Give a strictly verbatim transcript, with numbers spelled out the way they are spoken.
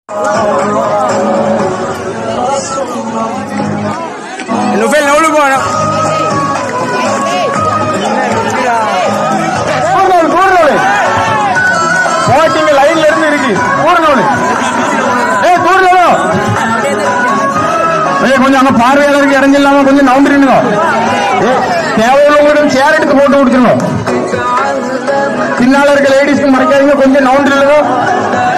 Nufel no lo puedo. போட்டிங்க லைன்ல இருந்து இருக்கு கூடனோடு ஏய் கூடனோ ஏய் கொஞ்சம் அங்க பார்வையாளருக்கு இறங்கிடலாமா கொஞ்சம் நவுண்டிருங்க ஏய் தேவையுள்ளவங்களுக்கு சேர் எடுத்து போட்டு கொடுத்துருங்க பின்னால இருக்க லேடிஸ்க்கு மறைக்காதீங்க கொஞ்சம் நவுண்டிருங்க